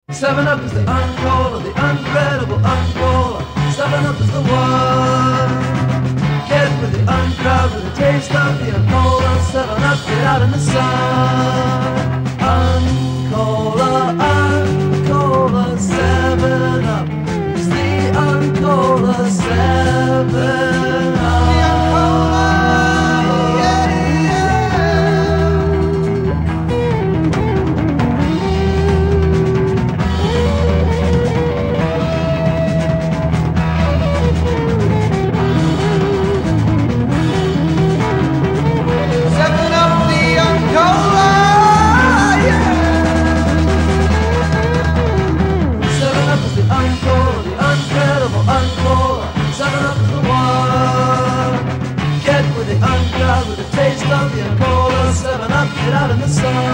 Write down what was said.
7 Up is the uncola, the uncredible uncola. 7 Up is the one. Get with the uncrowd, with the taste of the uncola. 7 Up, get out in the sun. Uncola, uncola, 7 Up is the uncola, 7 Up. With the taste of the cola, 7 Up, get out in the sun.